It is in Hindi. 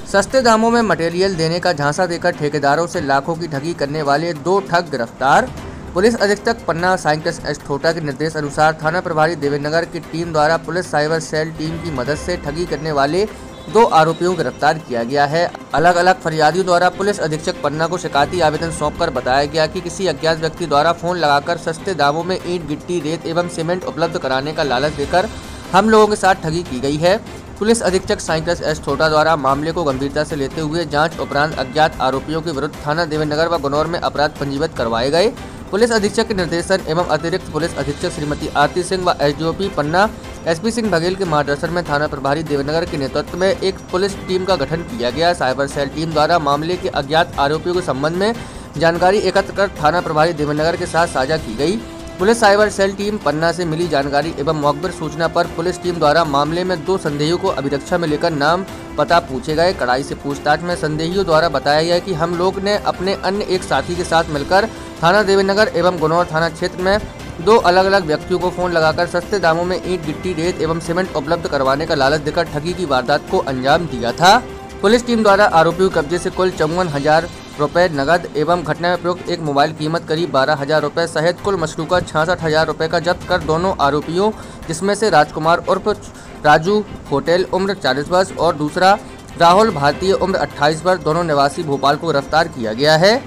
सस्ते दामों में मटेरियल देने का झांसा देकर ठेकेदारों से लाखों की ठगी करने वाले 2 ठग गिरफ्तार। पुलिस अधीक्षक पन्ना साइंटिस्ट एस ठोटा के निर्देश अनुसार थाना प्रभारी देवेंद्रनगर की टीम द्वारा पुलिस साइबर सेल टीम की मदद से ठगी करने वाले 2 आरोपियों को गिरफ्तार किया गया है। अलग अलग फरियादियों द्वारा पुलिस अधीक्षक पन्ना को शिकायती आवेदन सौंपकर बताया गया कि किसी अज्ञात व्यक्ति द्वारा फोन लगाकर सस्ते दामों में ईंट, गिट्टी, रेत एवं सीमेंट उपलब्ध कराने का लालच देकर हम लोगों के साथ ठगी की गई है। पुलिस अधीक्षक साइंटिस्ट एस ठोटा द्वारा मामले को गंभीरता से लेते हुए जांच उपरांत अज्ञात आरोपियों के विरुद्ध थाना देवेंद्रनगर व गनौर में अपराध पंजीबद्ध करवाए गए। पुलिस अधीक्षक के निर्देशन एवं अतिरिक्त पुलिस अधीक्षक श्रीमती आरती सिंह व एसडीओपी पन्ना एसपी सिंह बघेल के मार्गदर्शन में थाना प्रभारी देवेंद्रनगर के नेतृत्व में एक पुलिस टीम का गठन किया गया। साइबर सेल टीम द्वारा मामले के अज्ञात आरोपियों के संबंध में जानकारी एकत्र कर थाना प्रभारी देवेंद्रनगर के साथ साझा की गई। Police cyber cell team Panna से मिली जानकारी एवं मौखबर सूचना पर पुलिस टीम द्वारा मामले में 2 संदेहियों को अभिरक्षा में लेकर नाम पता पूछे गए। कड़ाई से पूछताछ में संदेहियों द्वारा बताया गया कि हम लोग ने अपने अन्य एक साथी के साथ मिलकर थाना देवेंद्रनगर एवं गनौर थाना क्षेत्र में 2 अलग अलग व्यक्तियों को फोन लगाकर सस्ते दामों में ईंट, गिट्टी, रेत एवं सीमेंट उपलब्ध करवाने का लालच देकर ठगी की वारदात को अंजाम दिया था। पुलिस टीम द्वारा आरोपियों कब्जे से कुल 54,000 रुपए नगद एवं घटना में प्रयुक्त एक मोबाइल कीमत करीब 12,000 रुपए सहित कुल मशरूका 66,000 रुपए का जब्त कर दोनों आरोपियों जिसमें से राजकुमार उर्फ राजू होटल उम्र 40 वर्ष और दूसरा राहुल भारतीय उम्र 28 वर्ष दोनों निवासी भोपाल को गिरफ्तार किया गया है।